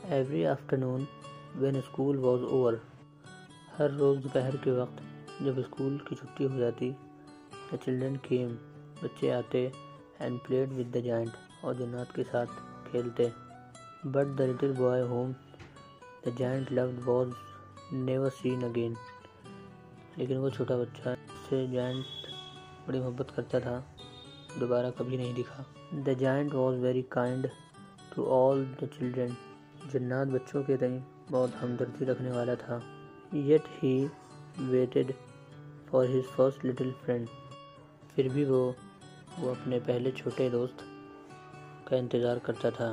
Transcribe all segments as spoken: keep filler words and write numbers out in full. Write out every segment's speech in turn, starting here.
Every afternoon when school was over, ہر روز دوپہر کے وقت جب اسکول کی چھٹی ہو جاتی, the children came, بچے آتے, and played with the giant, اور جنات کے ساتھ کھیلتے. But the little boy whom the giant loved was never seen again. لیکن وہ چھوٹا بچہ جس سے جائنٹ بڑی محبت کرتا تھا دوبارہ کبھی نہیں دکھا. The giant was very kind to all the children. جنات بچوں کے تئیں بہت ہمدردی رکھنے والا تھا. Yet he waited for his first little friend. پھر بھی وہ وہ اپنے پہلے چھوٹے دوست کا انتظار کرتا تھا.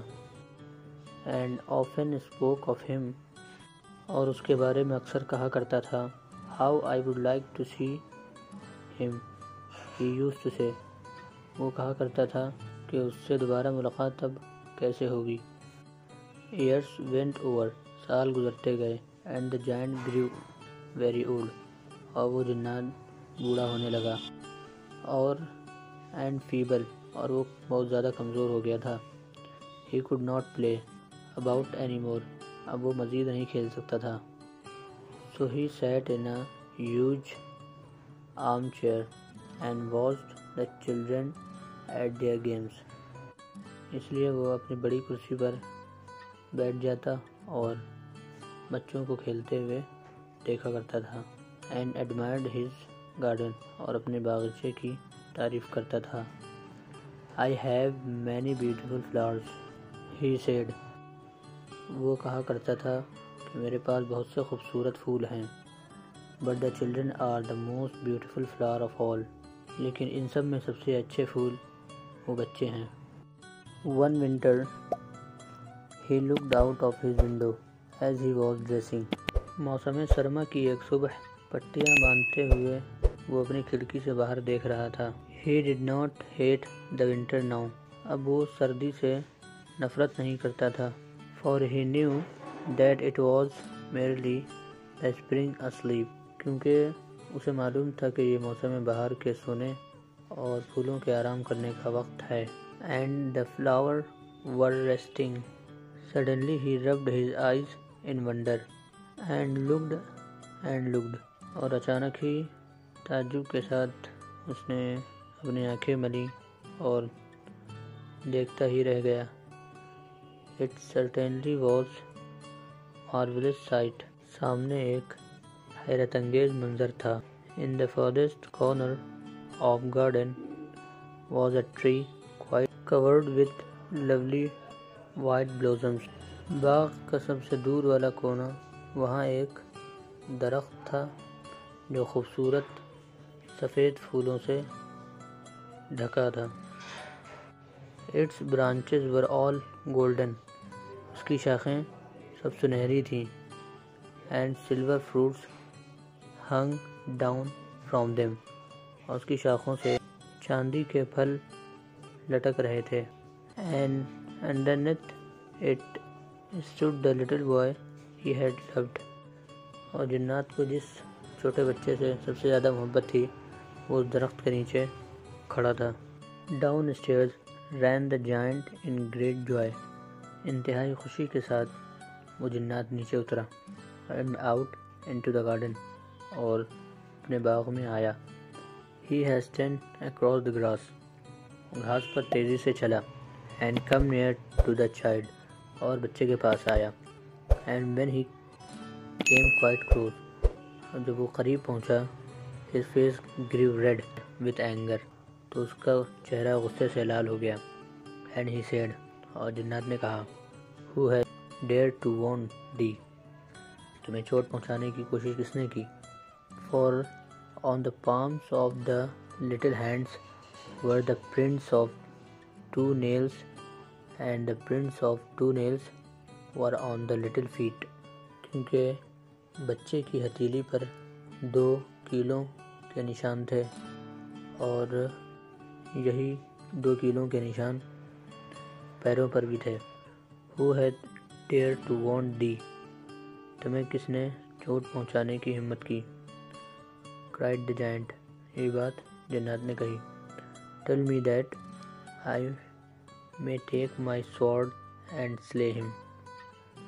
And often spoke of him. اور اس کے بارے میں اکثر کہا کرتا تھا. How I would like to see him, he used to say. وہ کہا کرتا تھا کہ اس سے دوبارہ ملاقات اب کیسے ہوگی. Years went over. سال گزرتے گئے. And the giant grew very old. اور وہ جنات بوڑھا ہونے لگا. اور and feeble. اور وہ بہت زیادہ کمزور ہو گیا تھا. He could not play about anymore. اب وہ مزید نہیں کھیل سکتا تھا. So he sat in a huge armchair and watched the children at their games. اس لیے وہ اپنی بڑی کرسی پر بیٹھ جاتا اور بچوں کو کھیلتے ہوئے دیکھا کرتا تھا. And admired his garden. اور اپنے باغیچے کی تعریف کرتا تھا. I have many beautiful flowers, he said. وہ کہا کرتا تھا کہ میرے پاس بہت سے خوبصورت پھول ہیں. But the children are the most beautiful flower of all. لیکن ان سب میں سب سے اچھے پھول وہ بچے ہیں. One winter he looked out of his window as he was dressing. موسم سرما کی ایک صبح پٹیاں باندھتے ہوئے وہ اپنی کھڑکی سے باہر دیکھ رہا تھا. He did not hate the winter now. اب وہ سردی سے نفرت نہیں کرتا تھا. For he knew that it was merely the spring asleep. کیونکہ اسے معلوم تھا کہ یہ موسم بہار کے سونے اور پھولوں کے آرام کرنے کا وقت ہے. And the flowers were resting. Suddenly he rubbed his eyes in wonder and looked and looked. اور اچانک ہی تعجب کے ساتھ اس نے اپنی آنکھیں ملی اور دیکھتا ہی رہ گیا. It certainly was marvelous sight. سامنے ایک حیرت انگیز منظر تھا. In the farthest corner of garden was a tree quite covered with lovely white blossoms. باغ کا سب سے دور والا کونا وہاں ایک درخت تھا جو خوبصورت سفید پھولوں سے ڈھکا تھا. Its branches were all golden. اس کی شاخیں سب سنہری تھیں. And silver fruits hung down from them. اور اس کی شاخوں سے چاندی کے پھل لٹک رہے تھے. And underneath it stood the little boy he had loved. اور جنات کو جس چھوٹے بچے سے سب سے زیادہ محبت تھی وہ اس درخت کے نیچے کھڑا تھا. Down stairs ran the giant in great joy. انتہائی خوشی کے ساتھ وہ جنات نیچے اترا. And out into the garden. اور اپنے باغ میں آیا. He hastened across the grass. گھاس پر تیزی سے چلا. And come near to the child. اور بچے کے پاس آیا. And when he came quite close. اور جب وہ قریب پہنچا his face grew red with anger. تو اس کا چہرہ غصے سے لال ہو گیا. And he said. اور جنات نے کہا Who has dared to wound thee? تمہیں چوٹ پہنچانے کی کوشش کس نے کی. For on the palms of the little hands were the prints of two nails, and the prints of two nails were on the little feet. کیونکہ بچے کی ہتھیلی پر دو کیلوں کے نشان تھے اور یہی دو کیلوں کے نشان پیروں پر بھی تھے. Who had dared to wound thee? تمہیں کس نے چوٹ پہنچانے کی ہمت کی. Cried the giant. یہ بات جنات نے کہی. Tell me that I may take my sword and slay him.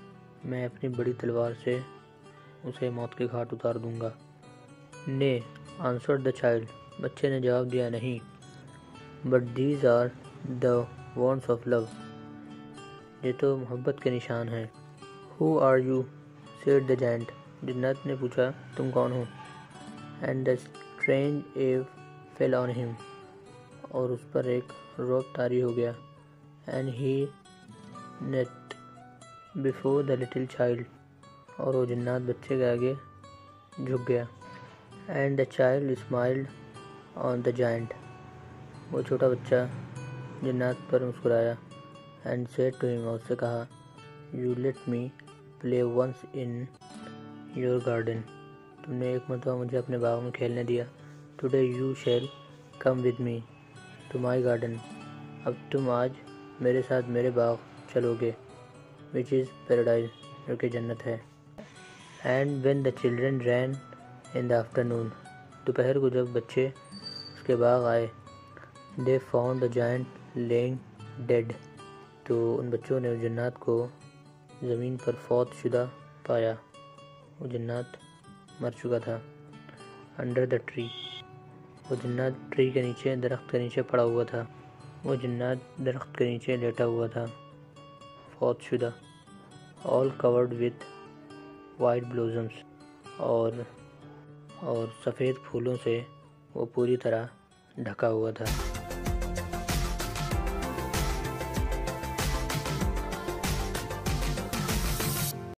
میں اپنی بڑی تلوار سے اسے موت کے گھاٹ اتار دوں گا۔ نے answered the child، بچے نے جواب دیا، نہیں۔ But these are the wounds of love، یہ تو محبت کے نشان ہیں۔ Who are you؟ said the giant، جنات نے پوچھا تم کون ہو؟ And the strange awe fell on him، اور اس پر ایک رعب طاری ہو گیا۔ And he knelt before the little child، اور وہ جنات بچے کے آگے جھک گیا۔ And the child smiled on the giant، وہ چھوٹا بچہ جنات پر مسکرایا۔ And said to him، اور اس سے کہا، You let me play once in your garden، تم نے ایک مرتبہ مجھے اپنے باغ میں کھیلنے دیا۔ Today you shall come with me to my garden، اب تم آج میرے ساتھ میرے باغ چلو گے، which is paradise، جو کہ جنت ہے۔ And when the children ran in the afternoon، دوپہر کو جب بچے اس کے باغ آئے، they found the giant laying dead، تو ان بچوں نے جنات کو زمین پر فوت شدہ پایا، وہ جنات مر چکا تھا۔ Under the tree، وہ جنات ٹری کے نیچے، درخت کے نیچے پڑا ہوا تھا، وہ جنات درخت کے نیچے لیٹا ہوا تھا، فوت شدہ۔ All covered with white blossoms، اور اور سفید پھولوں سے وہ پوری طرح ڈھکا ہوا تھا۔